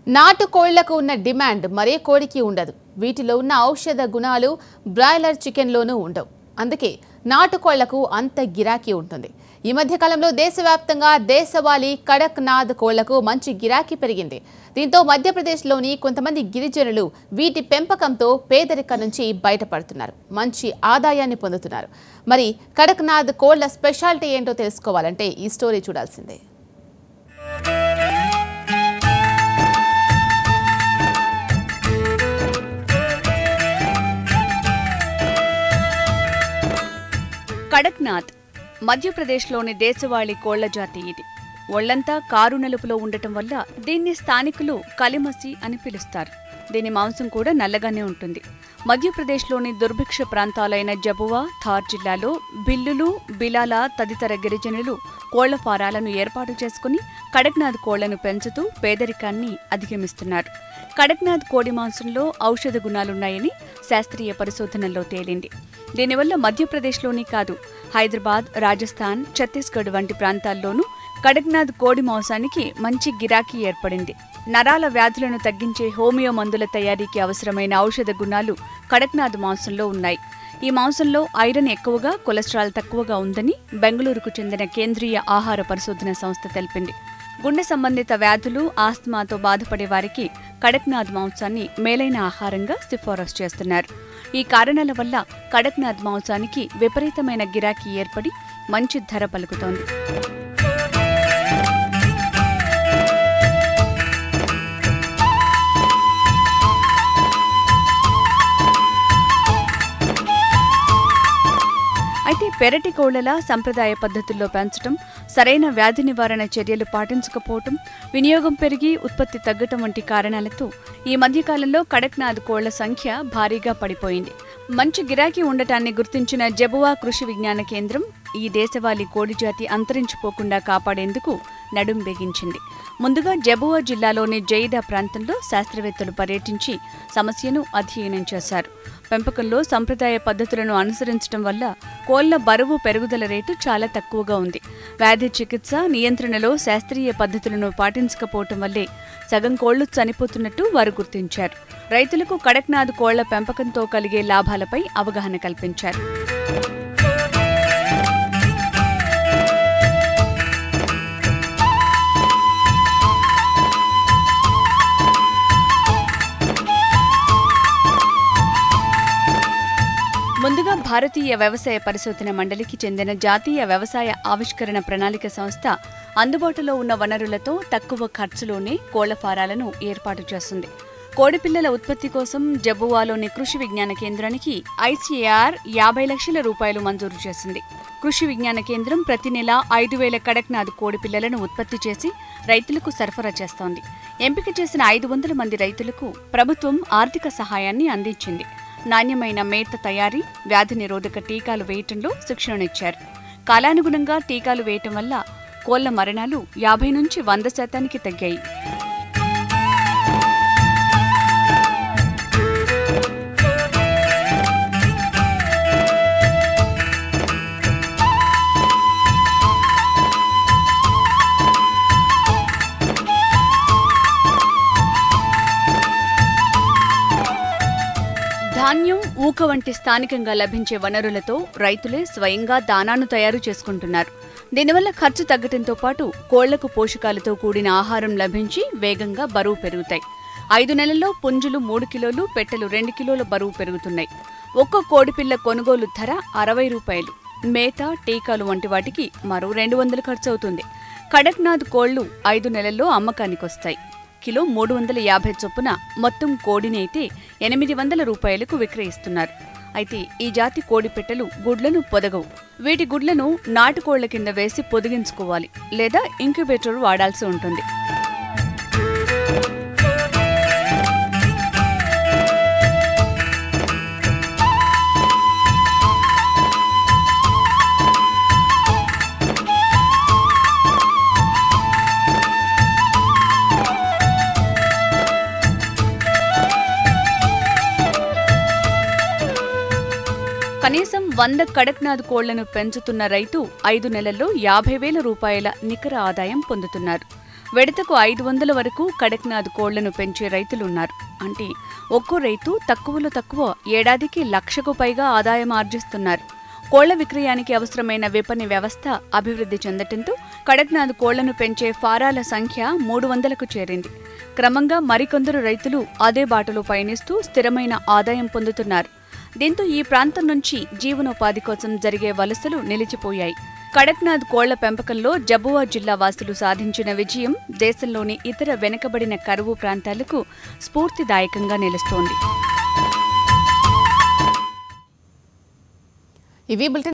నాటుకోళ్లకు ఉన్న డిమాండ్ మరే కోడికి ఉండదు. వీటిలో ఉన్న ఔషధ గుణాలు బ్రాయిలర్ చికెన్లోనూ ఉండవు. అందుకే నాటుకోళ్లకు అంత గిరాకీ ఉంటుంది. ఈ మధ్య కాలంలో దేశవ్యాప్తంగా దేశవాళీ కడక్ నాథ్ కోళ్లకు మంచి గిరాకీ పెరిగింది. దీంతో మధ్యప్రదేశ్లోని కొంతమంది గిరిజనులు వీటి పెంపకంతో పేదరికం నుంచి బయటపడుతున్నారు, మంచి ఆదాయాన్ని పొందుతున్నారు. మరి కడక్ నాథ్ కోళ్ల స్పెషాలిటీ ఏంటో తెలుసుకోవాలంటే ఈ స్టోరీ చూడాల్సిందే. కడక్నాథ్ మధ్యప్రదేశ్లోని దేశవాళీ కోళ్ల జాతి ఇది. ఒళ్లంతా కారు నలుపులో ఉండటం వల్ల దీన్ని స్థానికులు కలిమసి అని పిలుస్తారు. దీని మాంసం కూడా నల్లగానే ఉంటుంది. మధ్యప్రదేశ్లోని దుర్భిక్ష ప్రాంతాలైన జబువా, థార్ జిల్లాలో బిల్లులు, బిలాల తదితర గిరిజనులు కోళ్ల ఫారాలను ఏర్పాటు చేసుకుని కడక్నాథ్ కోళ్లను పెంచుతూ పేదరికాన్ని అధిగమిస్తున్నారు. కడక్నాథ్ కోడి మాంసంలో ఔషధ గుణాలున్నాయని శాస్త్రీయ పరిశోధనల్లో తేలింది. దీనివల్ల మధ్యప్రదేశ్లోనే కాదు, హైదరాబాద్, రాజస్థాన్, ఛత్తీస్గఢ్ వంటి ప్రాంతాల్లోనూ కడక్నాథ్ కోడి మాంసానికి మంచి గిరాకీ ఏర్పడింది. నరాల వ్యాధులను తగ్గించే హోమియో మందుల తయారీకి అవసరమైన ఔషధ గుణాలు కడక్నాథ్ మాంసంలో ఉన్నాయి. ఈ మాంసంలో ఐరన్ ఎక్కువగా, కొలెస్ట్రాల్ తక్కువగా ఉందని బెంగళూరుకు చెందిన కేంద్రీయ ఆహార పరిశోధన సంస్థ తెలిపింది. గుండె సంబంధిత వ్యాధులు, ఆస్తమాతో బాధపడే వారికి కడక్నాథ్ మాంసాన్ని మేలైన ఆహారంగా సిఫారసు చేస్తున్నారు. ఈ కారణాల వల్ల కడక్నాథ్ మాంసానికి విపరీతమైన గిరాకీ ఏర్పడి మంచి ధర పలుకుతోంది. అయితే పెరటి కోళ్లలా సంప్రదాయ పద్ధతుల్లో పెంచడం, సరైన వ్యాధి నివారణ చర్యలు పాటించకపోవటం, వినియోగం పెరిగి ఉత్పత్తి తగ్గటం వంటి కారణాలతో ఈ మధ్యకాలంలో కడక్నాథ్ కోళ్ల సంఖ్య భారీగా పడిపోయింది. మంచి గిరాకీ ఉండటాన్ని గుర్తించిన జబువా కృషి విజ్ఞాన కేంద్రం ఈ దేశవాళీ కోడి జాతి అంతరించిపోకుండా కాపాడేందుకు నడుం బిగించింది. ముందుగా జబువా జిల్లాలోని జైదా ప్రాంతంలో శాస్త్రవేత్తలు పర్యటించి సమస్యను అధ్యయనం చేశారు. పెంపకంలో సంప్రదాయ పద్ధతులను అనుసరించడం వల్ల కోళ్ల బరువు పెరుగుదల రేటు చాలా తక్కువగా ఉంది. వ్యాధి చికిత్స నియంత్రణలో శాస్త్రీయ పద్ధతులను పాటించకపోవటం వల్లే సగం కోళ్లు చనిపోతున్నట్టు వారు గుర్తించారు. రైతులకు కడక్నాథ్ కోళ్ల పెంపకంతో కలిగే లాభాలపై అవగాహన కల్పించారు. ముందుగా భారతీయ వ్యవసాయ పరిశోధన మండలికి చెందిన జాతీయ వ్యవసాయ ఆవిష్కరణ ప్రణాళిక సంస్థ అందుబాటులో ఉన్న వనరులతో తక్కువ ఖర్చులోనే కోళ్ల ఫారాలను ఏర్పాటు చేస్తుంది. కోడిపిల్లల ఉత్పత్తి కోసం జబువాలోని కృషి విజ్ఞాన కేంద్రానికి ఐసీఏఆర్ 50 లక్షల రూపాయలు మంజూరు చేసింది. కృషి విజ్ఞాన కేంద్రం ప్రతి నెల 5,000 కడక్నాథ్ కోడిపిల్లలను ఉత్పత్తి చేసి రైతులకు సరఫరా చేస్తోంది. ఎంపిక చేసిన 500 మంది రైతులకు ప్రభుత్వం ఆర్థిక సహాయాన్ని అందించింది. నాణ్యమైన మేత తయారీ, వ్యాధి నిరోధక టీకాలు వేయటంలో శిక్షణనిచ్చారు. కాలానుగుణంగా టీకాలు వేయటం వల్ల కోళ్ల మరణాలు 50 నుంచి 100% తగ్గాయి. ధాన్యం, ఊక వంటి స్థానికంగా లభించే వనరులతో రైతులే స్వయంగా దానాను తయారు చేసుకుంటున్నారు. దీనివల్ల ఖర్చు తగ్గటంతో పాటు కోళ్లకు పోషకాలతో కూడిన ఆహారం లభించి వేగంగా బరువు పెరుగుతాయి. 5 నెలల్లో పుంజులు 3 కిలోలు, పెట్టెలు 2 కిలోల బరువు పెరుగుతున్నాయి. ఒక్కో కోడిపిల్ల కొనుగోలు ధర 60 రూపాయలు. మేత, టీకాలు వంటి వాటికి మరో 200 ఖర్చవుతుంది. కడక్నాథ్ కోళ్లు 5 నెలల్లో అమ్మకానికొస్తాయి. కిలో 350 చొప్పున మొత్తం కోడిని అయితే 800 రూపాయలకు విక్రయిస్తున్నారు. అయితే ఈ జాతి కోడి పెట్టెలు గుడ్లను పొదగవు. వీటి గుడ్లను నాటుకోళ్ల కింద వేసి పొదిగించుకోవాలి, లేదా ఇంక్యుబేటర్ వాడాల్సి ఉంటుంది. కనీసం 100 కడక్నాథ్ కోళ్లను పెంచుతున్న రైతు 5 నెలల్లో 50,000 రూపాయల నికర ఆదాయం పొందుతున్నారు. విడతకు 500 వరకు కడక్నాథ్ కోళ్లను పెంచే రైతులున్నారు. అంటే ఒక్కో రైతు తక్కువలో తక్కువ ఏడాదికి 1,00,000కు పైగా ఆదాయం ఆర్జిస్తున్నారు. కోళ్ల విక్రయానికి అవసరమైన విపణి వ్యవస్థ అభివృద్ధి చెందటంతో కడక్నాథ్ కోళ్లను పెంచే ఫారాల సంఖ్య 300కు చేరింది. క్రమంగా మరికొందరు రైతులు అదే బాటలో పయనిస్తూ స్థిరమైన ఆదాయం పొందుతున్నారు. దీంతో ఈ ప్రాంతం నుంచి జీవనోపాధి కోసం జరిగే వలసలు నిలిచిపోయాయి. కడక్నాథ్ కోళ్ల పెంపకంలో జబువా జిల్లా వాసులు సాధించిన విజయం దేశంలోని ఇతర వెనుకబడిన కరువు ప్రాంతాలకు స్ఫూర్తిదాయకంగా నిలుస్తోంది.